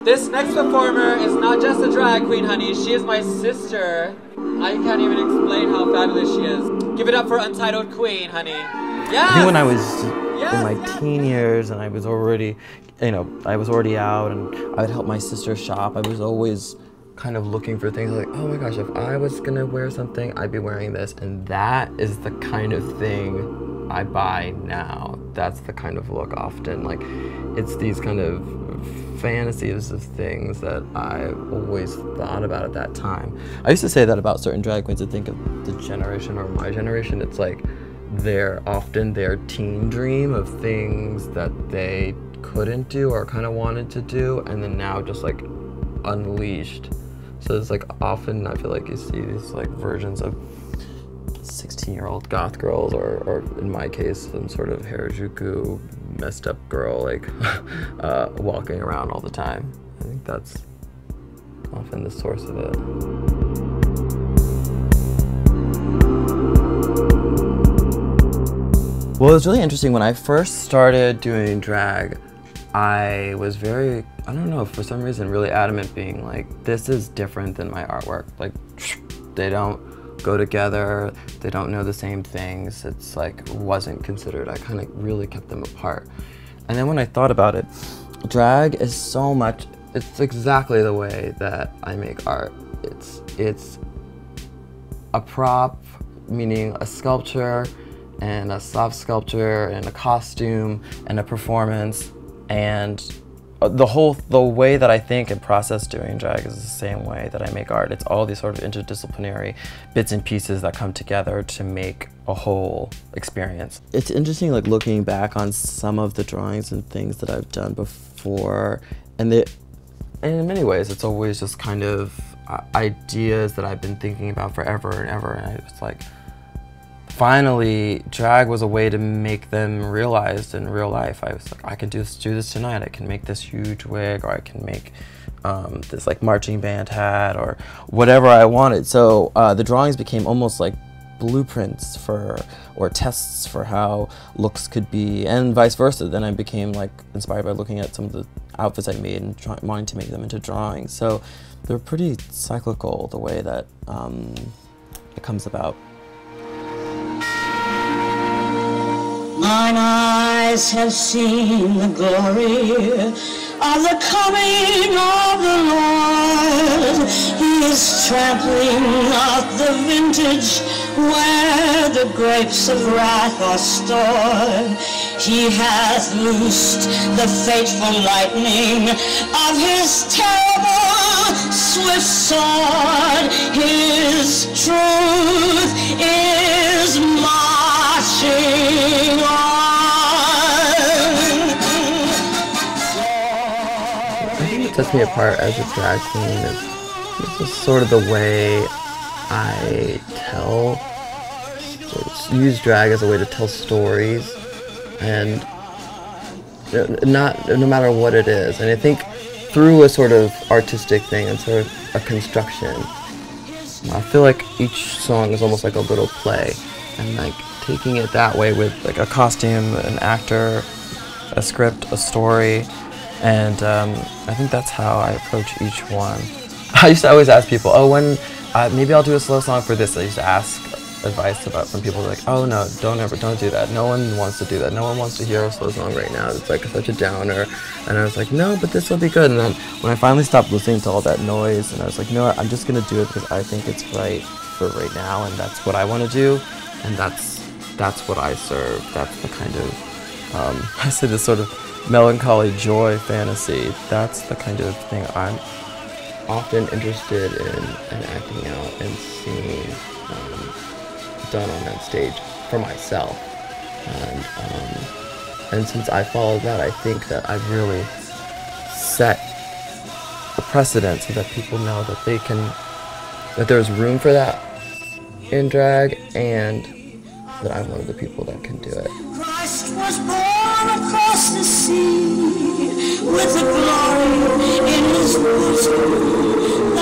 This next performer is not just a drag queen, honey. She is my sister. I can't even explain how fabulous she is. Give it up for Untitled Queen, honey. Yes! I think when I was in my teen years and I was already, I was already out and I would help my sister shop, I was always kind of looking for things like, oh my gosh, if I was gonna wear something, I'd be wearing this. And that is the kind of thing I buy now. That's the kind of look often. Like, it's these kind of fantasies of things that I always thought about at that time. I used to say that about certain drag queens. I think of the generation or my generation, it's like they're often their teen dream of things that they couldn't do or kind of wanted to do, and then now just like unleashed. So it's like often I feel like you see these like versions of 16-year-old goth girls, or in my case, some sort of Harajuku messed up girl, like walking around all the time. I think that's often the source of it. Well, it was really interesting. When I first started doing drag, I was very, I don't know, for some reason, really adamant being like, this is different than my artwork. Like, they don't go together, they don't know the same things. It's like, wasn't considered. I kind of really kept them apart. And then when I thought about it, drag is so much, it's exactly the way that I make art. It's a prop, meaning a sculpture, and a soft sculpture, and a costume, and a performance, and the way that I think and process doing drag is the same way that I make art. It's all these sort of interdisciplinary bits and pieces that come together to make a whole experience. It's interesting, like, looking back on some of the drawings and things that I've done before, and in many ways it's always just kind of ideas that I've been thinking about forever and ever, and it's like, finally, drag was a way to make them realized in real life. I was like, I can do this tonight. I can make this huge wig, or I can make this like marching band hat, or whatever I wanted. So the drawings became almost like blueprints or tests for how looks could be, and vice versa. Then I became like inspired by looking at some of the outfits I made and wanting to make them into drawings. So they're pretty cyclical, the way that it comes about. Mine eyes have seen the glory of the coming of the Lord. He is trampling out the vintage where the grapes of wrath are stored. He hath loosed the fateful lightning of his terrible swift sword. His truth is marching on. I think what sets me apart as a drag queen is just sort of the way I use drag as a way to tell stories, and no matter what it is. And I think through a sort of artistic thing and sort of a construction, I feel like each song is almost like a little play, and like taking it that way with like a costume, an actor, a script, a story, and I think that's how I approach each one. I used to always ask people, oh, when maybe I'll do a slow song for this. I used to ask advice from people like, oh no, don't do that. No one wants to do that. No one wants to hear a slow song right now. It's like such a downer. And I was like, no, but this will be good. And then when I finally stopped listening to all that noise, and I was like, you know what, I'm just gonna do it because I think it's right for right now, and that's what I want to do, and that's what I serve. That's the kind of I say this sort of melancholy joy fantasy. That's the kind of thing I'm often interested in acting out and seeing done on that stage for myself, and since I followed that, I think that I've really set a precedent so that people know that there's room for that in drag, and that I'm one of the people that can do it. Christ was born across the sea with the glory in his bosom.